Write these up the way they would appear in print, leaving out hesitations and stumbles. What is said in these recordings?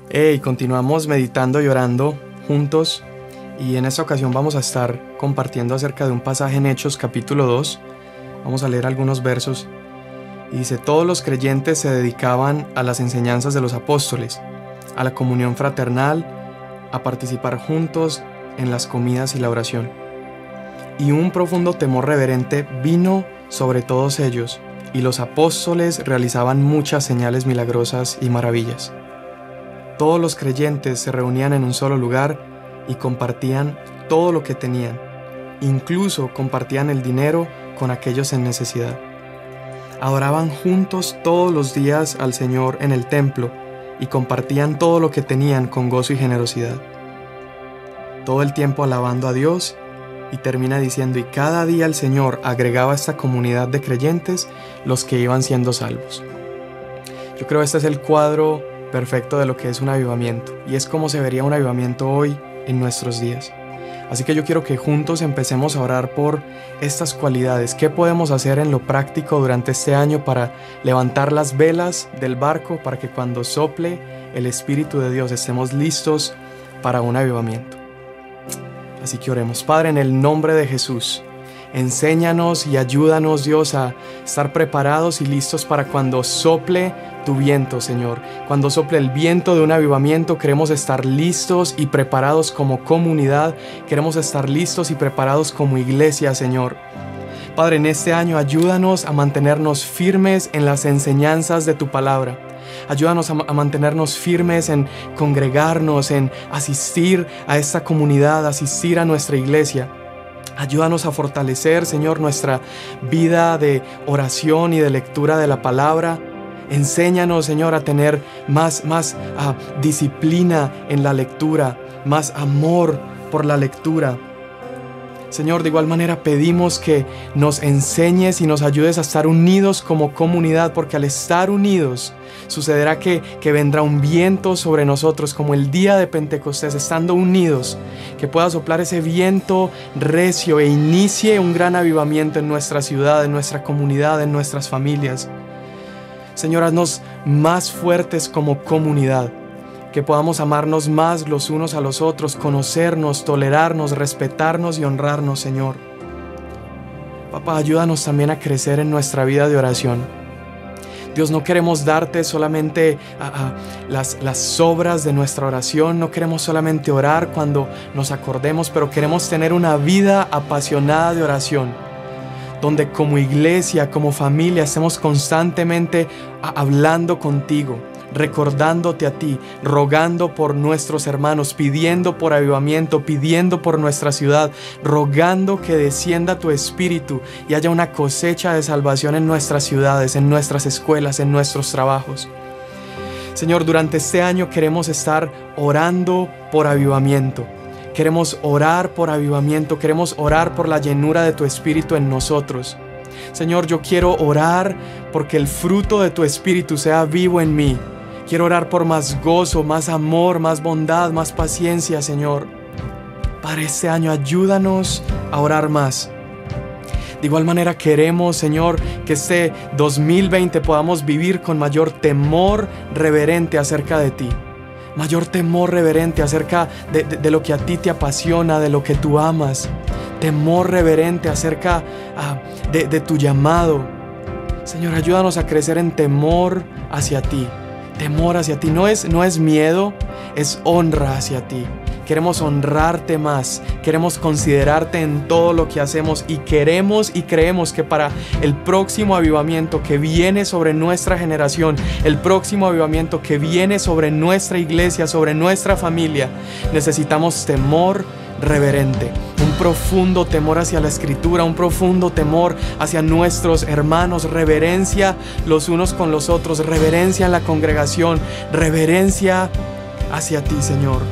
Hey, continuamos meditando y orando juntos, y en esta ocasión vamos a estar compartiendo acerca de un pasaje en Hechos capítulo 2. Vamos a leer algunos versos y dice: todos los creyentes se dedicaban a las enseñanzas de los apóstoles, a la comunión fraternal, a participar juntos en las comidas y la oración. Y un profundo temor reverente vino sobre todos ellos, y los apóstoles realizaban muchas señales milagrosas y maravillas. Todos los creyentes se reunían en un solo lugar y compartían todo lo que tenían. Incluso compartían el dinero con aquellos en necesidad. Adoraban juntos todos los días al Señor en el templo y compartían todo lo que tenían con gozo y generosidad. Todo el tiempo alabando a Dios, y termina diciendo: y cada día el Señor agregaba a esta comunidad de creyentes los que iban siendo salvos. Yo creo que este es el cuadro perfecto de lo que es un avivamiento, y es como se vería un avivamiento hoy en nuestros días. Así que yo quiero que juntos empecemos a orar por estas cualidades. ¿Qué podemos hacer en lo práctico durante este año para levantar las velas del barco, para que cuando sople el Espíritu de Dios estemos listos para un avivamiento? Así que oremos. Padre, en el nombre de Jesús, enséñanos y ayúdanos, Dios, a estar preparados y listos para cuando sople tu viento, Señor. Cuando sople el viento de un avivamiento, queremos estar listos y preparados como comunidad. Queremos estar listos y preparados como iglesia, Señor. Padre, en este año ayúdanos a mantenernos firmes en las enseñanzas de tu palabra. Ayúdanos a mantenernos firmes en congregarnos, en asistir a esta comunidad, asistir a nuestra iglesia. Ayúdanos a fortalecer, Señor, nuestra vida de oración y de lectura de la palabra. Enséñanos, Señor, a tener más disciplina en la lectura, más amor por la lectura. Señor, de igual manera pedimos que nos enseñes y nos ayudes a estar unidos como comunidad, porque al estar unidos sucederá que vendrá un viento sobre nosotros como el día de Pentecostés. Estando unidos, que pueda soplar ese viento recio e inicie un gran avivamiento en nuestra ciudad, en nuestra comunidad, en nuestras familias. Señor, haznos más fuertes como comunidad, que podamos amarnos más los unos a los otros, conocernos, tolerarnos, respetarnos y honrarnos, Señor. Papá, ayúdanos también a crecer en nuestra vida de oración. Dios, no queremos darte solamente las sobras de nuestra oración, no queremos solamente orar cuando nos acordemos, pero queremos tener una vida apasionada de oración, donde como iglesia, como familia, estemos constantemente hablando contigo, recordándote a ti, rogando por nuestros hermanos, pidiendo por avivamiento, pidiendo por nuestra ciudad, rogando que descienda tu Espíritu y haya una cosecha de salvación en nuestras ciudades, en nuestras escuelas, en nuestros trabajos. Señor, durante este año queremos estar orando por avivamiento. Queremos orar por avivamiento, queremos orar por la llenura de tu Espíritu en nosotros. Señor, yo quiero orar porque el fruto de tu Espíritu sea vivo en mí. Quiero orar por más gozo, más amor, más bondad, más paciencia, Señor. Para este año ayúdanos a orar más. De igual manera queremos, Señor, que este 2020 podamos vivir con mayor temor reverente acerca de ti. Mayor temor reverente acerca de lo que a ti te apasiona, de lo que tú amas. Temor reverente acerca de tu llamado. Señor, ayúdanos a crecer en temor hacia ti. Temor hacia ti. No es miedo, es honra hacia ti. Queremos honrarte más, queremos considerarte en todo lo que hacemos, y queremos y creemos que para el próximo avivamiento que viene sobre nuestra generación, el próximo avivamiento que viene sobre nuestra iglesia, sobre nuestra familia, necesitamos temor reverente, un profundo temor hacia la Escritura, un profundo temor hacia nuestros hermanos, reverencia los unos con los otros, reverencia en la congregación, reverencia hacia ti, Señor.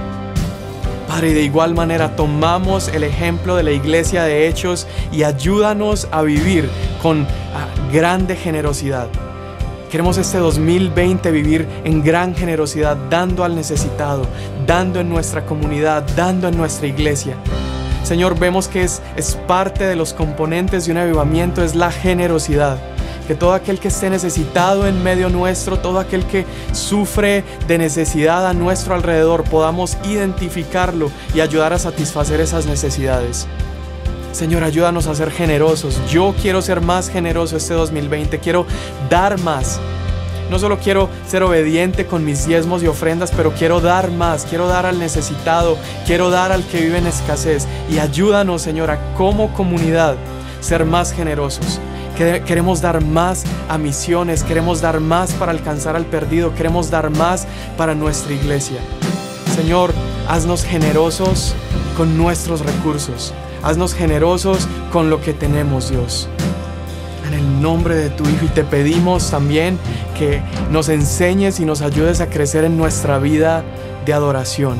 Padre, de igual manera tomamos el ejemplo de la iglesia de Hechos y ayúdanos a vivir con grande generosidad. Queremos este 2020 vivir en gran generosidad, dando al necesitado, dando en nuestra comunidad, dando en nuestra iglesia. Señor, vemos que es parte de los componentes de un avivamiento, es la generosidad. que todo aquel que esté necesitado en medio nuestro, todo aquel que sufre de necesidad a nuestro alrededor, podamos identificarlo y ayudar a satisfacer esas necesidades. Señor, ayúdanos a ser generosos. Yo quiero ser más generoso este 2020, quiero dar más. No solo quiero ser obediente con mis diezmos y ofrendas, pero quiero dar más, quiero dar al necesitado, quiero dar al que vive en escasez. Y ayúdanos, Señor, a como comunidad ser más generosos. Queremos dar más a misiones, queremos dar más para alcanzar al perdido, queremos dar más para nuestra iglesia. Señor, haznos generosos con nuestros recursos. Haznos generosos con lo que tenemos, Dios. En el nombre de tu Hijo, y te pedimos también que nos enseñes y nos ayudes a crecer en nuestra vida de adoración.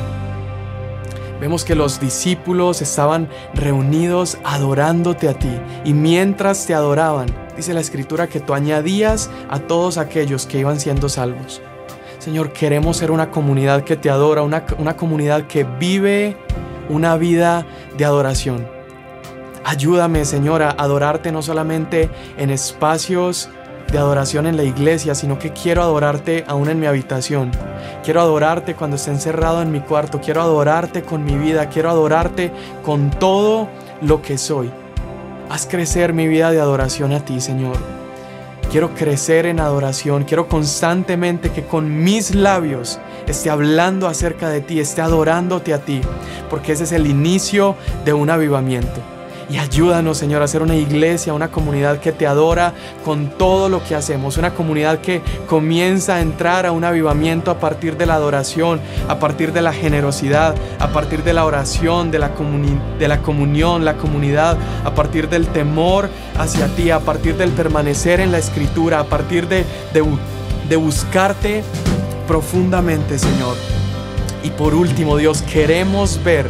Vemos que los discípulos estaban reunidos adorándote a ti, y mientras te adoraban, dice la Escritura que tú añadías a todos aquellos que iban siendo salvos. Señor, queremos ser una comunidad que te adora, una comunidad que vive una vida de adoración. Ayúdame, Señor, a adorarte no solamente en espacios de adoración en la iglesia, sino que quiero adorarte aún en mi habitación. Quiero adorarte cuando esté encerrado en mi cuarto. Quiero adorarte con mi vida. Quiero adorarte con todo lo que soy. Haz crecer mi vida de adoración a ti, Señor. Quiero crecer en adoración. Quiero constantemente que con mis labios esté hablando acerca de ti, esté adorándote a ti, porque ese es el inicio de un avivamiento. Y ayúdanos, Señor, a ser una iglesia, una comunidad que te adora con todo lo que hacemos. Una comunidad que comienza a entrar a un avivamiento a partir de la adoración, a partir de la generosidad, a partir de la oración, de la comunión, la comunidad, a partir del temor hacia ti, a partir del permanecer en la Escritura, a partir de buscarte profundamente, Señor. Y por último, Dios, queremos ver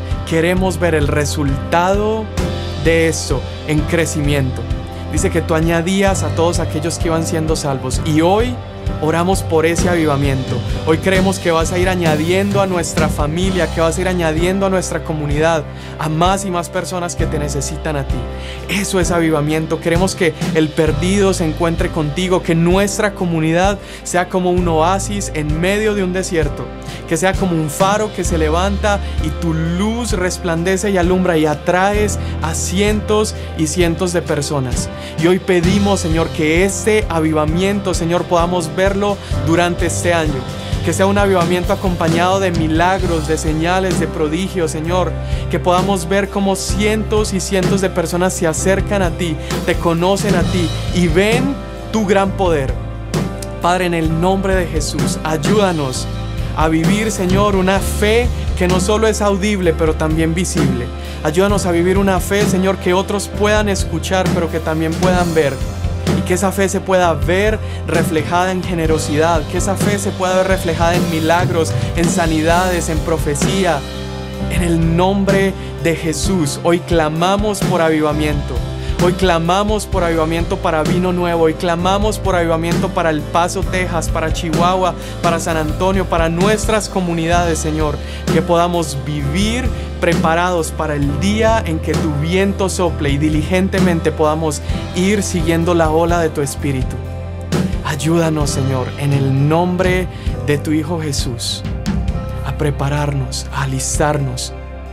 el resultado de eso en crecimiento. Dice que tú añadías a todos aquellos que iban siendo salvos, y hoy oramos por ese avivamiento. Hoy creemos que vas a ir añadiendo a nuestra familia, que vas a ir añadiendo a nuestra comunidad, a más y más personas que te necesitan a ti. Eso es avivamiento. Queremos que el perdido se encuentre contigo, que nuestra comunidad sea como un oasis en medio de un desierto, que sea como un faro que se levanta y tu luz resplandece y alumbra y atraes a cientos y cientos de personas. Y hoy pedimos, Señor, que este avivamiento, Señor, podamos verlo durante este año. Que sea un avivamiento acompañado de milagros, de señales, de prodigios, Señor. Que podamos ver cómo cientos y cientos de personas se acercan a ti, te conocen a ti y ven tu gran poder. Padre, en el nombre de Jesús, ayúdanos a vivir, Señor, una fe que no solo es audible, pero también visible. Ayúdanos a vivir una fe, Señor, que otros puedan escuchar, pero que también puedan ver. Y que esa fe se pueda ver reflejada en generosidad, que esa fe se pueda ver reflejada en milagros, en sanidades, en profecía. En el nombre de Jesús, hoy clamamos por avivamiento. Hoy clamamos por avivamiento para Vino Nuevo. Hoy clamamos por avivamiento para El Paso, Texas, para Chihuahua, para San Antonio, para nuestras comunidades, Señor. Que podamos vivir preparados para el día en que tu viento sople y diligentemente podamos ir siguiendo la ola de tu Espíritu. Ayúdanos, Señor, en el nombre de tu Hijo Jesús, a prepararnos, a alistarnos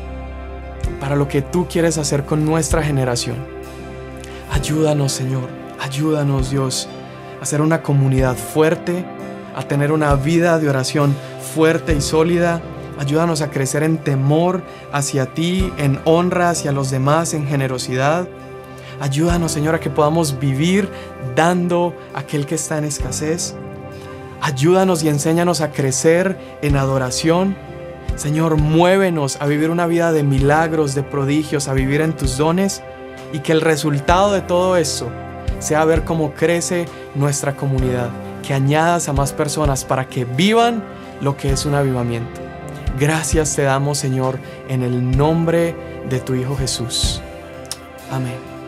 para lo que tú quieres hacer con nuestra generación. Ayúdanos, Señor, ayúdanos, Dios, a ser una comunidad fuerte, a tener una vida de oración fuerte y sólida. Ayúdanos a crecer en temor hacia ti, en honra hacia los demás, en generosidad. Ayúdanos, Señor, a que podamos vivir dando a aquel que está en escasez. Ayúdanos y enséñanos a crecer en adoración. Señor, muévenos a vivir una vida de milagros, de prodigios, a vivir en tus dones. Y que el resultado de todo eso sea ver cómo crece nuestra comunidad. Que añadas a más personas para que vivan lo que es un avivamiento. Gracias te damos, Señor, en el nombre de tu Hijo Jesús. Amén.